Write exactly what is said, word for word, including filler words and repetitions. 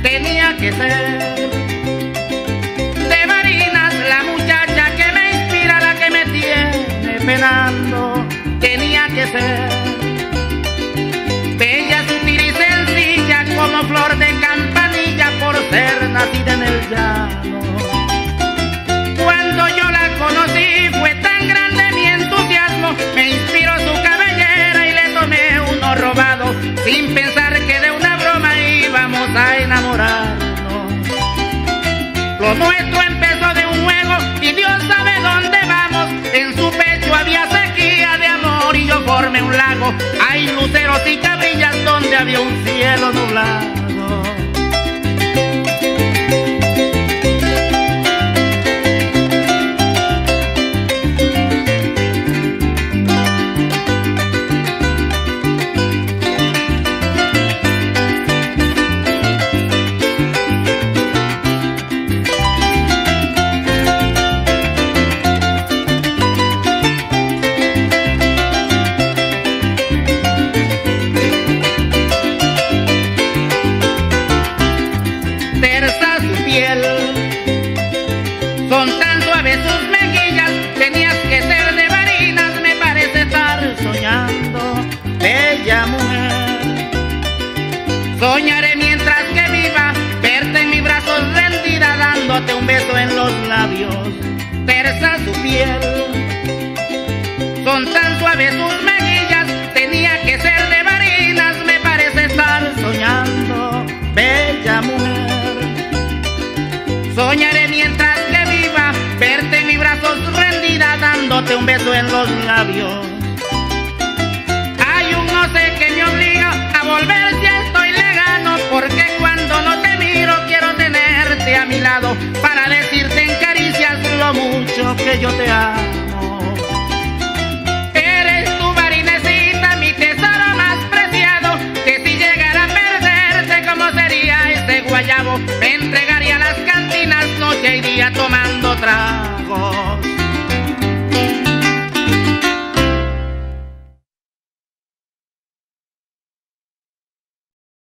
tenía que ser de Barinas, la muchacha que me inspira, la que me tiene penando, tenía que ser bella, sutil y sencilla como flor de campanilla por ser nacida en el llano. Cuando yo la conocí fue tan grande mi entusiasmo, me inspiró su cabellera y le tomé uno robado, sin pensar que de una broma íbamos a enamorarnos. Lo nuestro empezó de un juego y Dios sabe dónde vamos. En su pecho había sequía de amor y yo formé un lago. Hay luceros y cabrillas donde había un cielo nublado. Son tan suaves sus mejillas, tenías que ser de Barinas, me parece estar soñando, bella mujer. Soñaré mientras que viva, verte en mis brazos rendida, dándote un beso en los labios, tersa su piel. Son tan suaves sus mejillas, tenía que ser de Barinas, me parece estar soñando, bella mujer. Soñaré mientras que viva, verte en mis brazos rendida, dándote un beso en los labios. Hay un no sé que me obliga a volver si estoy lejano, porque cuando no te miro quiero tenerte a mi lado, para decirte en caricias lo mucho que yo te amo. Eres tu barinecita, mi tesoro más preciado, que si llegara a perderte, ¿cómo sería ese guayabo? Me entregaría las cantinas noche y día tomando tragos.